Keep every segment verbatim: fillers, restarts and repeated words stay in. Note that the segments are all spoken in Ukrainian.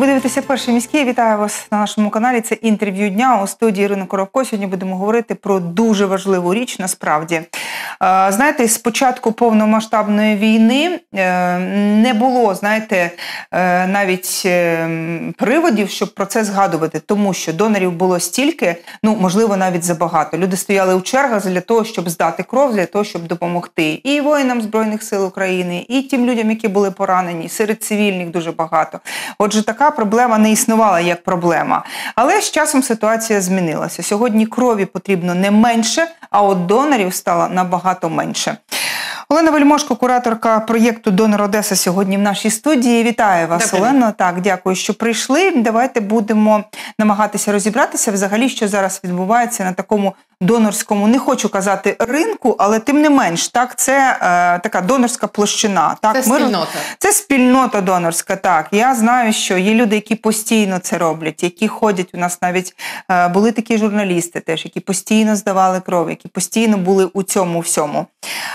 Ви дивитеся «Перший міський». Вітаю вас на нашому каналі. Це інтерв'ю дня. У студії Ірина Коробко. Сьогодні будемо говорити про дуже важливу річ, насправді. Знаєте, з початку повномасштабної війни не було, знаєте, навіть приводів, щоб про це згадувати, тому що донорів було стільки, ну, можливо, навіть забагато. Люди стояли у чергах для того, щоб здати кров, для того, щоб допомогти і воїнам Збройних сил України, і тим людям, які були поранені, серед цивільних дуже багато. Отже, така проблема не існувала як проблема. Але з часом ситуація змінилася. Сьогодні крові потрібно не менше, а от донорів стало набагато менше. Олена Вельмошко, кураторка проєкту «Донор Одеса», сьогодні в нашій студії. Вітаю вас, Добре. Олено. Так, дякую, що прийшли. Давайте будемо намагатися розібратися взагалі, що зараз відбувається на такому донорському, не хочу казати ринку, але тим не менш, так, це е, така донорська площина. Так, це спільнота. Ми, це спільнота донорська, так. Я знаю, що є люди, які постійно це роблять, які ходять, у нас навіть е, були такі журналісти теж, які постійно здавали кров, які постійно були у цьому всьому.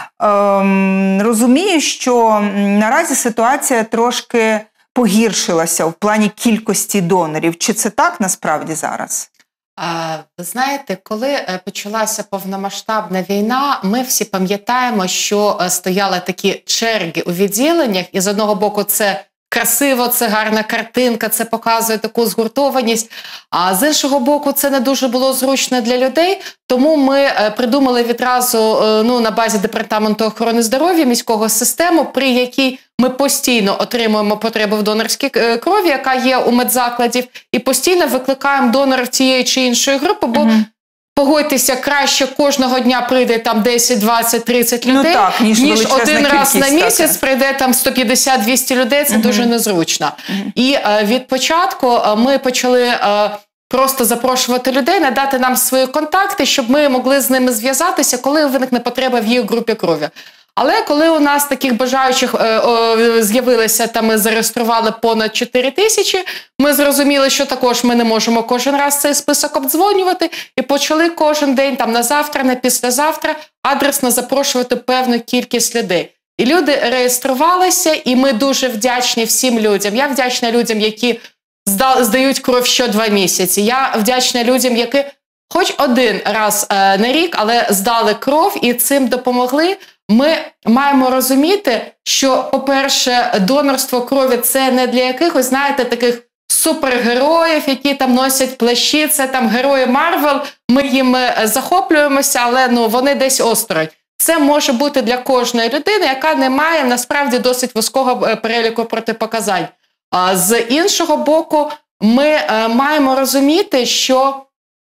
Ем, розумію, що наразі ситуація трошки погіршилася в плані кількості донорів. Чи це так насправді зараз? Ви знаєте, коли почалася повномасштабна війна, ми всі пам'ятаємо, що стояли такі черги у відділеннях, і з одного боку це красиво, це гарна картинка, це показує таку згуртованість, а з іншого боку це не дуже було зручно для людей, тому ми придумали відразу ну, на базі Департаменту охорони здоров'я міського систему, при якій ми постійно отримуємо потребу в донорській крові, яка є у медзакладів, і постійно викликаємо донорів тієї чи іншої групи, бо угу. Погодьтеся, краще кожного дня прийде там десять, двадцять, тридцять людей, ну, так, ніж, ніж один раз на місяць прийде там сто п'ятдесят, двісті людей, це угу. дуже незручно. Угу. І е, від початку е, ми почали е, просто запрошувати людей, надати нам свої контакти, щоб ми могли з ними зв'язатися, коли виникне потреба в їх групі крові. Але коли у нас таких бажаючих е, е, з'явилося, та ми зареєстрували понад чотири тисячі, ми зрозуміли, що також ми не можемо кожен раз цей список обдзвонювати, і почали кожен день, там на завтра, на післязавтра, адресно запрошувати певну кількість людей. І люди реєструвалися, і ми дуже вдячні всім людям. Я вдячна людям, які здають кров що два місяці. Я вдячна людям, які хоч один раз е, на рік, але здали кров і цим допомогли. Ми маємо розуміти, що, по-перше, донорство крові – це не для якихось, знаєте, таких супергероїв, які там носять плащі, це там герої Марвел, ми їм захоплюємося, але ну, вони десь осторонь. Це може бути для кожної людини, яка не має, насправді, досить вузького переліку протипоказань. А з іншого боку, ми маємо розуміти, що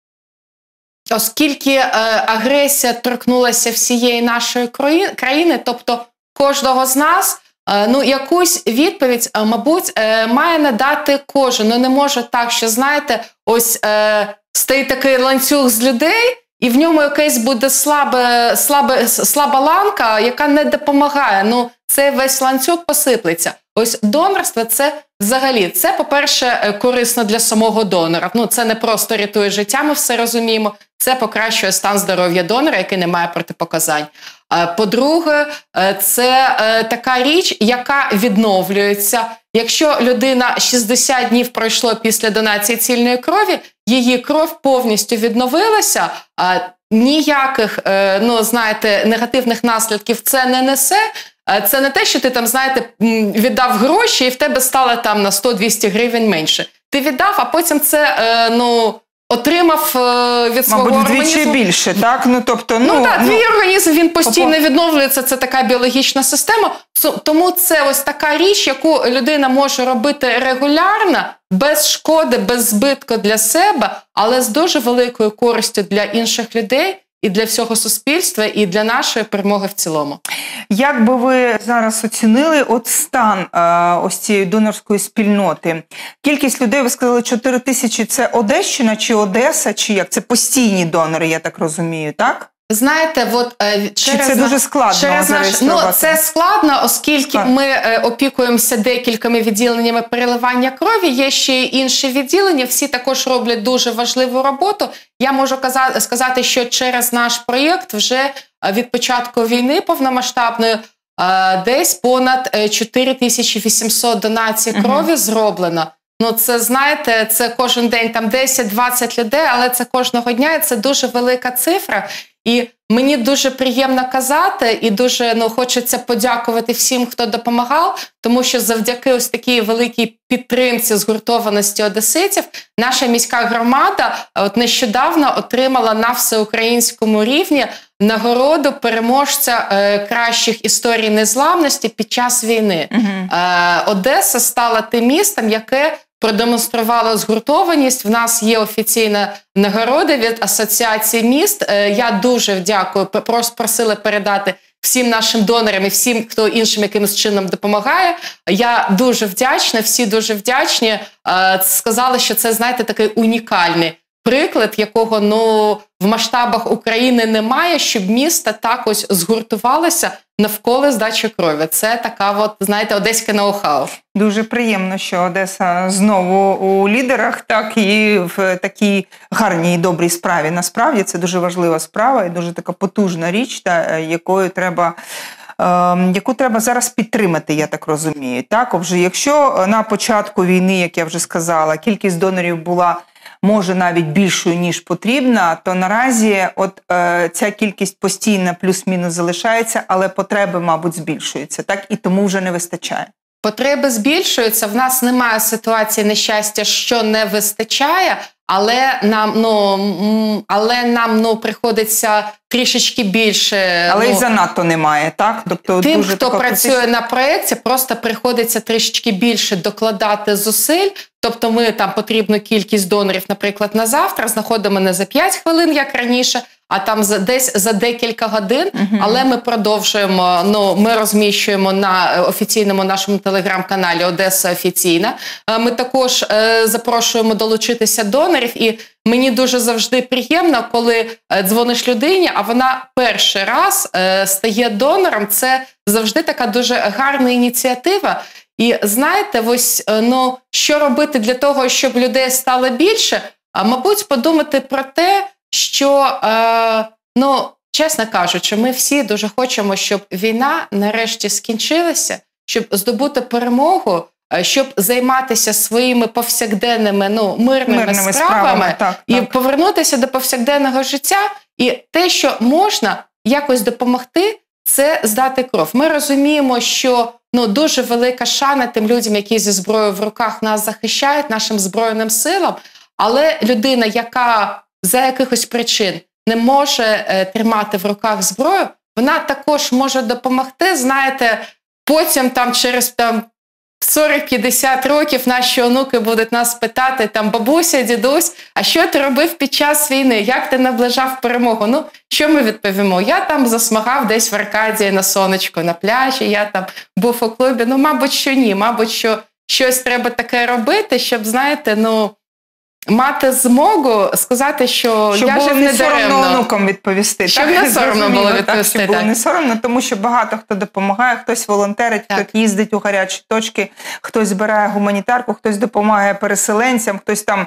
оскільки е, агресія торкнулася всієї нашої країни, тобто кожного з нас, е, ну, якусь відповідь, е, мабуть, е, має надати кожен. Ну, не може так, що, знаєте, ось е, стоїть такий ланцюг з людей, і в ньому якась буде слаба, слаба, слаба ланка, яка не допомагає. Ну, цей весь ланцюг посиплеться. Ось донорство – це взагалі, це, по-перше, корисно для самого донора. Ну, це не просто рятує життя, ми все розуміємо. Це покращує стан здоров'я донора, який не має протипоказань. По-друге, це така річ, яка відновлюється. Якщо людина шістдесят днів пройшло після донації цільної крові, її кров повністю відновилася, ніяких, ну, знаєте, негативних наслідків це не несе. Це не те, що ти там, знаєте, віддав гроші і в тебе стало там на сто-двісті гривень менше. Ти віддав, а потім це, ну, отримав від свого Мабуть, організму. вдвічі більше, так? Ну, тобто, ну, ну так, ну, твій організм, він постійно відновлюється, це така біологічна система. Тому це ось така річ, яку людина може робити регулярно, без шкоди, без збитку для себе, але з дуже великою користю для інших людей, і для всього суспільства, і для нашої перемоги в цілому. Як би ви зараз оцінили от стан е, ось цієї донорської спільноти? Кількість людей, ви сказали, чотири тисячі – це Одещина чи Одеса, чи як? Це постійні донори, я так розумію, так? Знаєте, от через Чи це дуже складно через наш, ну, це складно, оскільки так. ми е, опікуємося декількома відділеннями переливання крові, є ще й інші відділення, всі також роблять дуже важливу роботу. Я можу казати, сказати, що через наш проєкт вже від початку війни повномасштабної е, десь понад чотири тисячі вісімсот донацій крові угу. зроблено. Ну, це, знаєте, це кожен день там десять-двадцять людей, але це кожного дня, і це дуже велика цифра. І мені дуже приємно казати, і дуже ну, хочеться подякувати всім, хто допомагав, тому що завдяки ось такій великій підтримці, згуртованості одеситів, наша міська громада от нещодавно отримала на всеукраїнському рівні нагороду переможця е, кращих історій незламності під час війни. Угу. Е, Одеса стала тим містом, яке продемонструвала згуртованість. В нас є офіційна нагорода від Асоціації міст. Я дуже дякую, просто просила передати всім нашим донорам і всім, хто іншим якимось чином допомагає. Я дуже вдячна, всі дуже вдячні. Сказали, що це, знаєте, такий унікальний приклад, якого ну, в масштабах України немає, щоб міста так ось згуртувалися навколо здачі крові. Це така, от, знаєте, одеське ноу-хау. Дуже приємно, що Одеса знову у лідерах, так і в такій гарній і добрій справі. Насправді це дуже важлива справа і дуже така потужна річ, та, якою треба, е, яку треба зараз підтримати, я так розумію. Так, вже якщо на початку війни, як я вже сказала, кількість донорів була може навіть більшою, ніж потрібна, то наразі от е, ця кількість постійно плюс-мінус залишається, але потреби, мабуть, збільшуються, так? І тому вже не вистачає. Потреби збільшуються, в нас немає ситуації нещастя, що не вистачає, але нам, ну, але нам ну, приходиться трішечки більше. Але ну, і занадто немає, так? Тобто, тим, дуже хто працює критична... на проєкті, просто приходиться трішечки більше докладати зусиль. Тобто ми там потрібну кількість донорів, наприклад, на завтра, знаходимо не за п'ять хвилин, як раніше, а там за, десь за декілька годин, uh-huh. але ми продовжуємо, ну, ми розміщуємо на офіційному нашому телеграм-каналі «Одеса офіційна». Ми також е, запрошуємо долучитися донорів, і мені дуже завжди приємно, коли дзвониш людині, а вона перший раз е, стає донором. Це завжди така дуже гарна ініціатива. І знаєте, ось, ну, що робити для того, щоб людей стало більше? А, мабуть, подумати про те, що, е, ну, чесно кажучи, ми всі дуже хочемо, щоб війна нарешті скінчилася, щоб здобути перемогу, щоб займатися своїми повсякденними, ну, мирними, мирними справами, справами так, і так. повернутися до повсякденного життя. І те, що можна якось допомогти, це здати кров. Ми розуміємо, що ну, дуже велика шана тим людям, які зі зброєю в руках нас захищають, нашим Збройним силам, але людина, яка за якихось причин не може е, тримати в руках зброю, вона також може допомогти, знаєте, потім там через там, сорок-п'ятдесят років наші онуки будуть нас питати, там, бабуся, дідусь, а що ти робив під час війни? Як ти наближав перемогу? Ну, що ми відповімо? Я там засмагав десь в Аркадії на сонечку, на пляжі, я там був у клубі. Ну, мабуть, що ні. Мабуть, що щось треба таке робити, щоб, знаєте, ну, мати змогу сказати, що щоб я жив не даремно. Щоб було не соромно онукам відповісти. Щоб так? не соромно було відповісти. Так, щоб було так. не соромно, тому що багато хто допомагає, хтось волонтерить, так. хтось їздить у гарячі точки, хтось збирає гуманітарку, хтось допомагає переселенцям, хтось там,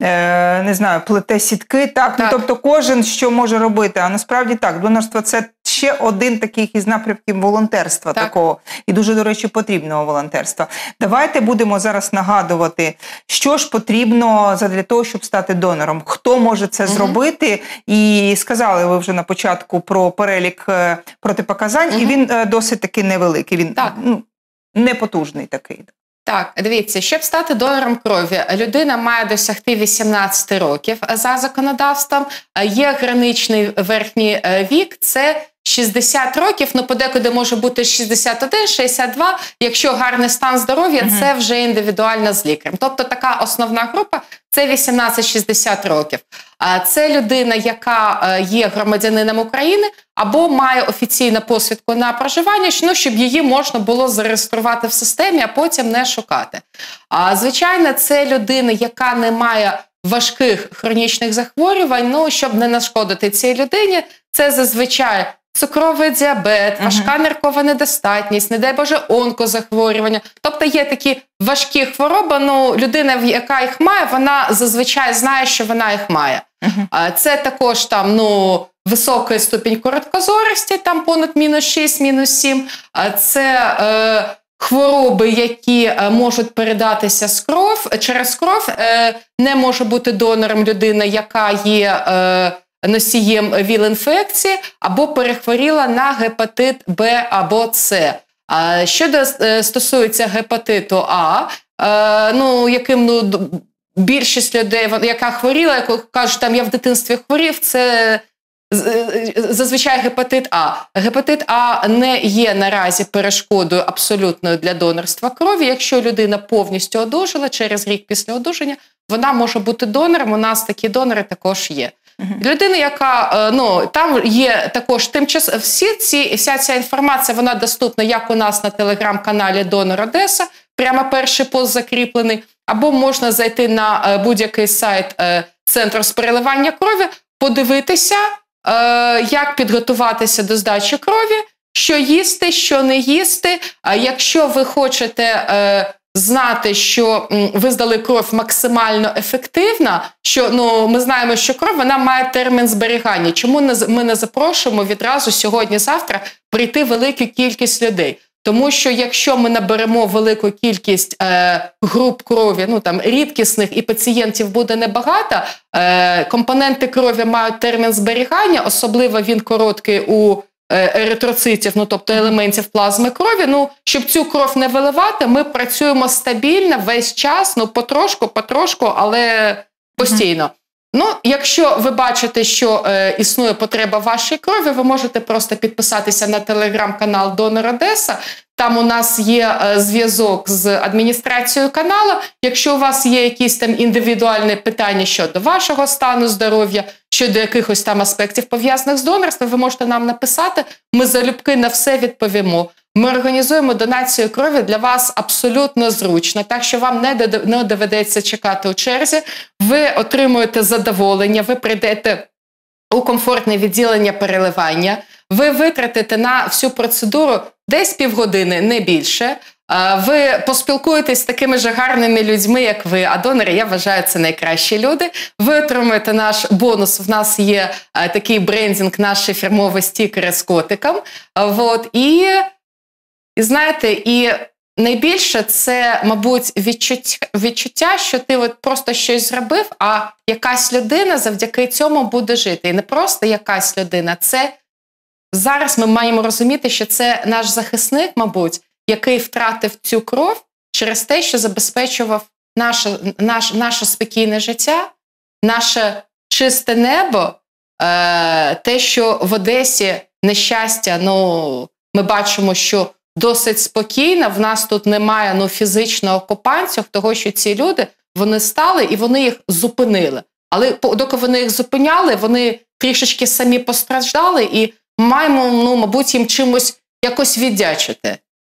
е, не знаю, плете сітки. Так? Так. Ну, тобто кожен що може робити. А насправді так, донорство – це ще один таких із напрямків волонтерства так. такого. І дуже, до речі, потрібного волонтерства. Давайте будемо зараз нагадувати, що ж потрібно для того, щоб стати донором. Хто може це угу. зробити? І сказали ви вже на початку про перелік протипоказань, угу. і він досить таки невеликий. Він ну, непотужний такий. Так, дивіться, щоб стати донором крові, людина має досягти вісімнадцяти років за законодавством. Є граничний верхній вік, це шістдесят років, ну подекуди може бути шістдесят один, шістдесят два. Якщо гарний стан здоров'я, угу. це вже індивідуально з лікарем. Тобто така основна група – це вісімнадцять-шістдесят років. Це людина, яка є громадянином України або має офіційну посвідку на проживання, ну, щоб її можна було зареєструвати в системі, а потім не шукати. Звичайно, це людина, яка не має важких хронічних захворювань, ну, щоб не нашкодити цій людині, це зазвичай цукровий діабет, важка uh-huh. ниркова недостатність, не дай Боже, онкозахворювання. Тобто є такі важкі хвороби, ну, людина, яка їх має, вона зазвичай знає, що вона їх має. Uh-huh. Це також там, ну, високий ступінь короткозорості, там понад мінус шість, мінус сім. Це е, хвороби, які можуть передатися з кров, через кров, не може бути донором людина, яка є носієм ВІЛ-інфекції, або перехворіла на гепатит Б або С. Що стосується гепатиту А, ну, яким ну, більшість людей, яка хворіла, яка кажуть, там я в дитинстві хворів, це зазвичай гепатит А. Гепатит А не є наразі перешкодою абсолютною для донорства крові. Якщо людина повністю одужала, через рік після одужання, вона може бути донором, у нас такі донори також є. Uh-huh. Людина, яка, ну, там є також тимчас, всі ці, вся ця інформація, вона доступна як у нас на телеграм-каналі Донор Одеса, прямо перший пост закріплений, або можна зайти на будь-який сайт Центру з переливання крові, подивитися, як підготуватися до здачі крові, що їсти, що не їсти. Якщо ви хочете знати, що ви здали кров максимально ефективно, що ну, ми знаємо, що кров вона має термін зберігання. Чому ми не запрошуємо відразу сьогодні-завтра прийти велику кількість людей? Тому що якщо ми наберемо велику кількість е, груп крові, ну там рідкісних і пацієнтів буде небагато, е, компоненти крові мають термін зберігання, особливо він короткий у еритроцитів, ну тобто елементів плазми крові. Ну, щоб цю кров не виливати, ми працюємо стабільно весь час, ну потрошку, потрошку, але постійно. Mm-hmm. Ну, якщо ви бачите, що е, існує потреба вашої крові, ви можете просто підписатися на телеграм-канал Донор Одеса. Там у нас є е, зв'язок з адміністрацією каналу. Якщо у вас є якісь там індивідуальні питання щодо вашого стану здоров'я, щодо якихось там аспектів пов'язаних з донорством, ви можете нам написати. Ми залюбки на все відповімо. Ми організуємо донацію крові для вас абсолютно зручно, так що вам не доведеться чекати у черзі. Ви отримуєте задоволення, ви прийдете у комфортне відділення переливання, ви витратите на всю процедуру десь півгодини, не більше. Ви поспілкуєтесь з такими ж гарними людьми, як ви, а донори, я вважаю, це найкращі люди. Ви отримуєте наш бонус, в нас є такий брендинг, наші фірмові стікери з котиком. Вот. І, і знаєте, і найбільше це, мабуть, відчуття, відчуття, що ти от просто щось зробив, а якась людина завдяки цьому буде жити. І не просто якась людина, це зараз ми маємо розуміти, що це наш захисник, мабуть, який втратив цю кров через те, що забезпечував наше, наше, наше спокійне життя, наше чисте небо, е, те, що в Одесі нещастя, ну, ми бачимо, що досить спокійно, в нас тут немає ну, фізичного окупантів, того, що ці люди, вони стали і вони їх зупинили. Але доки вони їх зупиняли, вони трішечки самі постраждали і маємо, ну, мабуть, їм чимось якось віддячити.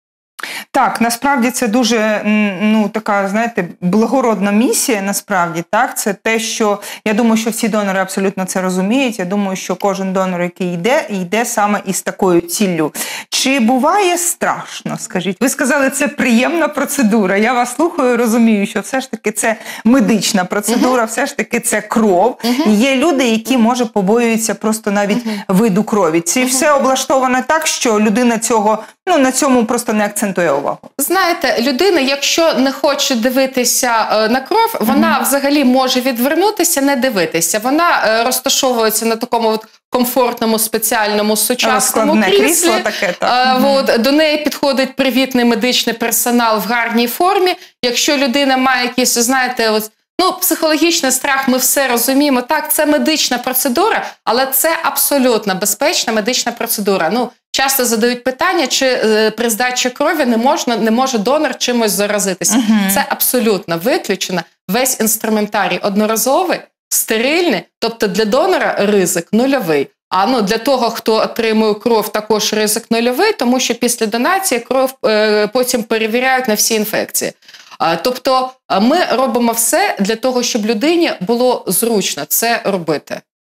Так, насправді це дуже, ну, така, знаєте, благородна місія, насправді, так, це те, що, я думаю, що всі донори абсолютно це розуміють, я думаю, що кожен донор, який йде, йде саме із такою ціллю. Чи буває страшно, скажіть? Ви сказали, це приємна процедура, я вас слухаю, розумію, що все ж таки це медична процедура, uh-huh. все ж таки це кров, uh-huh. є люди, які, може, побоюються просто навіть uh-huh. виду крові. Чи uh-huh. все облаштовано так, що людина цього, ну, на цьому просто не акцентує увагу? Знаєте, людина, якщо не хоче дивитися е, на кров, вона mm-hmm. взагалі може відвернутися, не дивитися. Вона е, розташовується на такому от комфортному, спеціальному, сучасному кріслі. Крісло таке, так. Е, mm-hmm. от, до неї підходить привітний медичний персонал в гарній формі. Якщо людина має якісь, знаєте, от, ну, психологічний страх, ми все розуміємо. Так, це медична процедура, але це абсолютно безпечна медична процедура. Ну, часто задають питання, чи е, при здачі крові не, можна, не може донор чимось заразитися. Uh-huh. Це абсолютно виключено. Весь інструментарій одноразовий, стерильний, тобто для донора ризик нульовий. А ну, для того, хто отримує кров, також ризик нульовий, тому що після донації кров е, потім перевіряють на всі інфекції. А, тобто ми робимо все для того, щоб людині було зручно це робити.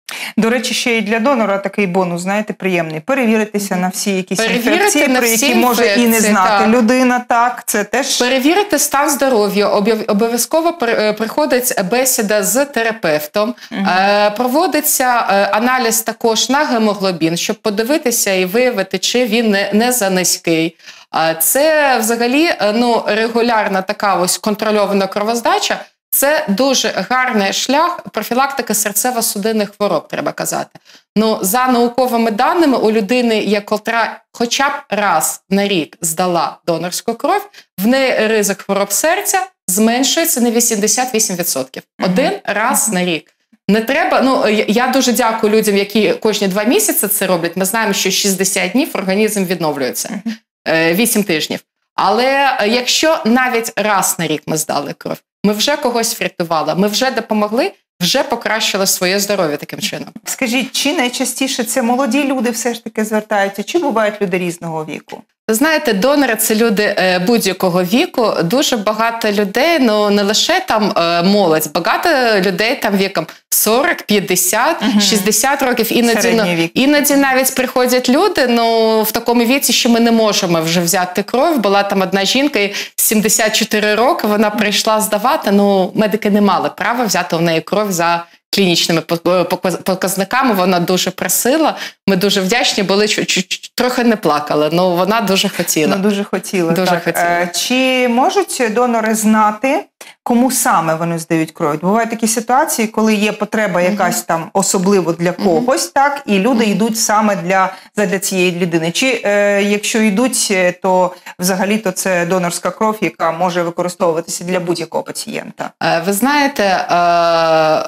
До речі, ще й для донора такий бонус, знаєте, приємний. Перевіритися на всі якісь Перевірити інфекції, на про всі які може і не інфекції, знати так. людина. Так, це теж... Перевірити стан здоров'я. Обов- Обов'язково при- приходить бесіда з терапевтом. Угу. Е, Проводиться е, аналіз також на гемоглобін, щоб подивитися і виявити, чи він не, не занизький. Е, Це взагалі е, ну, регулярна така ось контрольована кровоздача. Це дуже гарний шлях профілактики серцево-судинних хвороб, треба казати. Ну, за науковими даними, у людини, яка хоча б раз на рік здала донорську кров, в неї ризик хвороб серця зменшується на вісімдесят вісім відсотків. Один uh-huh. раз uh-huh. на рік. Не треба, ну, я дуже дякую людям, які кожні два місяці це роблять. Ми знаємо, що шістдесят днів організм відновлюється. Uh-huh. вісім тижнів. Але якщо навіть раз на рік ми здали кров, ми вже когось врятували, ми вже допомогли, вже покращили своє здоров'я таким чином. Скажіть, чи найчастіше це молоді люди все ж таки звертаються, чи бувають люди різного віку? Знаєте, донори – це люди будь-якого віку. Дуже багато людей, ну не лише там молодь, багато людей там віком сорок, п'ятдесят, угу. шістдесят років. Іноді, ну, іноді навіть приходять люди, ну в такому віці, що ми не можемо вже взяти кров. Була там одна жінка, їй сімдесят чотири роки, вона прийшла здавати, ну медики не мали права взяти у неї кров за клінічними показниками. Вона дуже просила, ми дуже вдячні були, трохи не плакали, але вона дуже хотіла. Ну, дуже хотіла, дуже так. хотіла. Чи можуть донори знати, кому саме вони здають кров? Бувають такі ситуації, коли є потреба якась uh-huh. там особливо для когось, uh-huh. так, і люди uh-huh. йдуть саме для, для цієї людини. Чи е, якщо йдуть, то взагалі-то це донорська кров, яка може використовуватися для будь-якого пацієнта? Ви знаєте, е-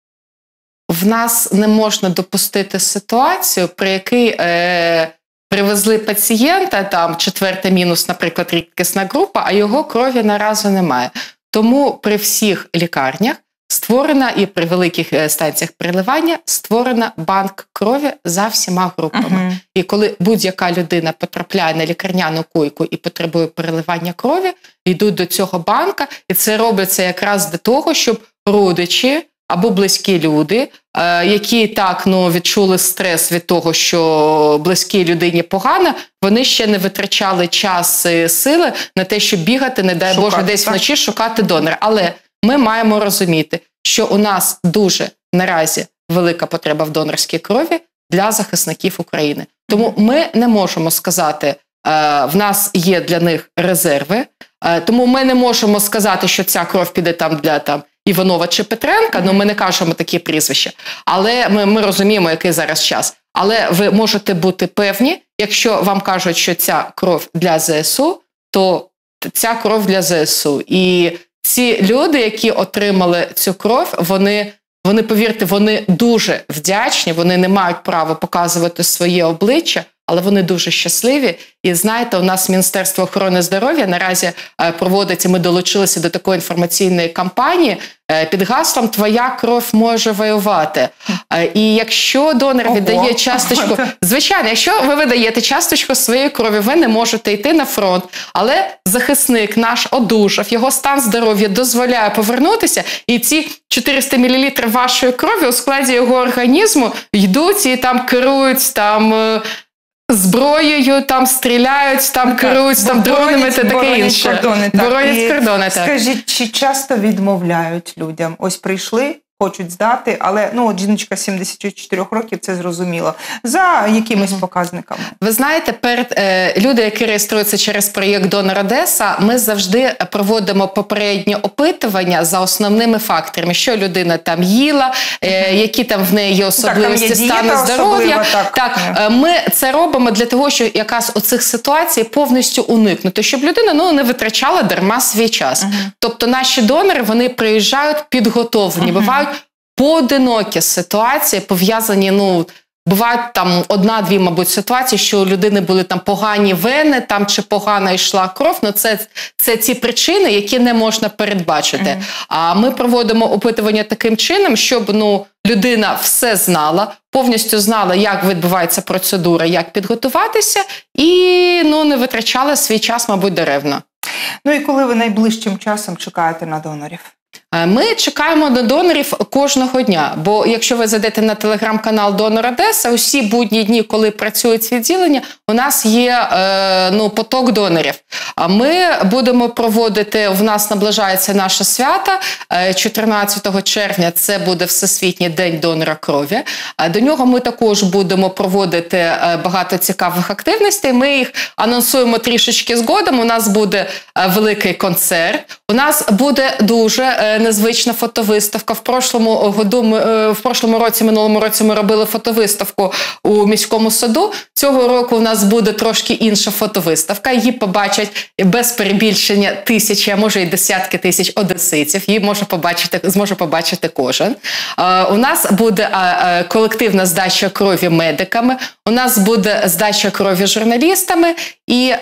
в нас не можна допустити ситуацію, при якій е, привезли пацієнта, там четверта мінус, наприклад, рідкісна група, а його крові наразі немає. Тому при всіх лікарнях створена, і при великих станціях переливання, створена банк крові за всіма групами. Uh-huh. І коли будь-яка людина потрапляє на лікарняну койку і потребує переливання крові, йдуть до цього банка, і це робиться якраз для того, щоб родичі або близькі люди, які так ну, відчули стрес від того, що близькій людині погано, вони ще не витрачали час і сили на те, щоб бігати, не дай Боже, десь вночі шукати донора. Але ми маємо розуміти, що у нас дуже наразі велика потреба в донорській крові для захисників України. Тому ми не можемо сказати, в нас є для них резерви, тому ми не можемо сказати, що ця кров піде там для там, Іванова чи Петренка, ну ми не кажемо такі прізвища, але ми, ми розуміємо, який зараз час. Але ви можете бути певні, якщо вам кажуть, що ця кров для ЗСУ, то ця кров для ЗСУ. І ці люди, які отримали цю кров, вони, вони, повірте, вони дуже вдячні, вони не мають права показувати своє обличчя, але вони дуже щасливі. І знаєте, у нас Міністерство охорони здоров'я наразі проводить, і ми долучилися до такої інформаційної кампанії під гаслом «Твоя кров може воювати». І якщо донор Ого. віддає часточку, звичайно, якщо ви видаєте часточку своєї крові, ви не можете йти на фронт, але захисник наш одужав, його стан здоров'я дозволяє повернутися, і ці чотириста мілілітрів вашої крові у складі його організму йдуть і там керують там зброєю, там стріляють, там так, керують, там дронами та таке інше. Кордони, так. Боронять кордони, так. Скажіть, чи часто відмовляють людям? Ось прийшли, хочуть здати, але ну, от жіночка сімдесят чотири років, це зрозуміло, за якимись угу. показниками. Ви знаєте, перед е, люди, які реєструються через проєкт «Донор Одеса», ми завжди проводимо попереднє опитування за основними факторами, що людина там їла, е, угу. які там в неї є особливості так, є стану здоров'я. Так, так е, ми це робимо для того, щоб якраз оцих ситуацій повністю уникнути, щоб людина ну, не витрачала дарма свій час. Угу. Тобто наші донори, вони приїжджають підготовлені, угу. бувають поодинокі ситуації, пов'язані, ну, бувають там одна-дві, мабуть, ситуації, що у людини були там погані вени, там чи погано йшла кров, ну це, це ті причини, які не можна передбачити. Mm-hmm. А ми проводимо опитування таким чином, щоб, ну, людина все знала, повністю знала, як відбувається процедура, як підготуватися, і, ну, не витрачала свій час, мабуть, даремно. Ну і коли ви найближчим часом чекаєте на донорів? Ми чекаємо на донорів кожного дня, бо якщо ви зайдете на телеграм-канал «Донор Одеса», усі будні дні, коли працюють відділення, у нас є ну, поток донорів. Ми будемо проводити, в нас наближається наше свято, чотирнадцятого червня це буде Всесвітній день донора крові. До нього ми також будемо проводити багато цікавих активностей. Ми їх анонсуємо трішечки згодом. У нас буде великий концерт, у нас буде дуже незвична фотовиставка. В прошлому году, ми, в прошлому році, минулому році ми робили фотовиставку у міському саду. Цього року у нас буде трошки інша фотовиставка. Її побачать без перебільшення тисячі, а може і десятки тисяч одеситів. Її може побачити, зможе побачити кожен. У нас буде колективна здача крові медиками, у нас буде здача крові журналістами і...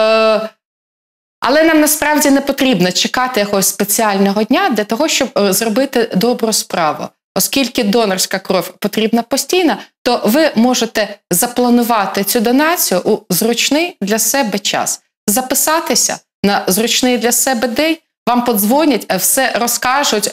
Але нам насправді не потрібно чекати якогось спеціального дня для того, щоб зробити добру справу. Оскільки донорська кров потрібна постійно, то ви можете запланувати цю донацію у зручний для себе час. Записатися на зручний для себе день, вам подзвонять, все розкажуть,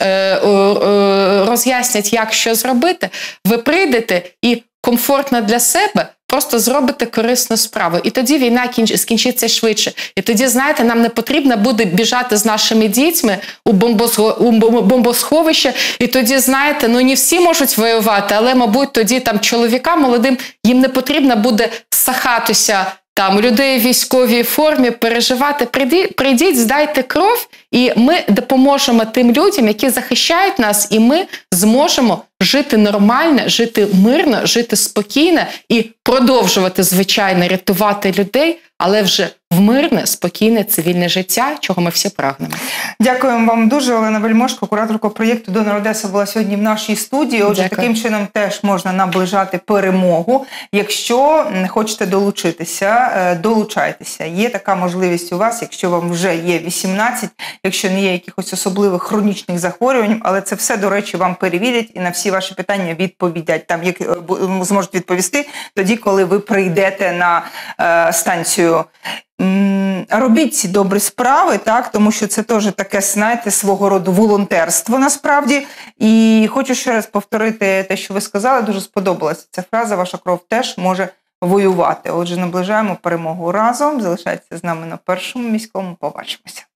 роз'яснять, як що зробити. Ви прийдете і комфортно для себе просто зробите корисну справу. І тоді війна скінчиться швидше. І тоді, знаєте, нам не потрібно буде біжати з нашими дітьми у бомбосховище. І тоді, знаєте, ну не всі можуть воювати, але, мабуть, тоді там чоловікам молодим, їм не потрібно буде сахатися там людей в військовій формі, переживати. Прийдіть, прийдіть, здайте кров, і ми допоможемо тим людям, які захищають нас, і ми зможемо жити нормально, жити мирно, жити спокійно і продовжувати, звичайно, рятувати людей, але вже в мирне, спокійне, цивільне життя, чого ми всі прагнемо. Дякуємо вам дуже. Олена Вельмошко, кураторка проєкту «Донор Одеса», була сьогодні в нашій студії. Отже, Дякую. Таким чином теж можна наближати перемогу. Якщо хочете долучитися, долучайтеся. Є така можливість у вас, якщо вам вже є вісімнадцять, якщо не є якихось особливих хронічних захворювань, але це все, до речі, вам перевірять і на всі ваші питання відповідять. Там як зможуть відповісти тоді, коли ви прийдете на е, станцію. Робіть ці добрі справи, так, тому що це теж таке, знаєте, свого роду волонтерство насправді. І хочу ще раз повторити те, що ви сказали, дуже сподобалася ця фраза, ваша кров теж може воювати. Отже, наближаємо перемогу разом. Залишайтеся з нами на Першому міському. Побачимося.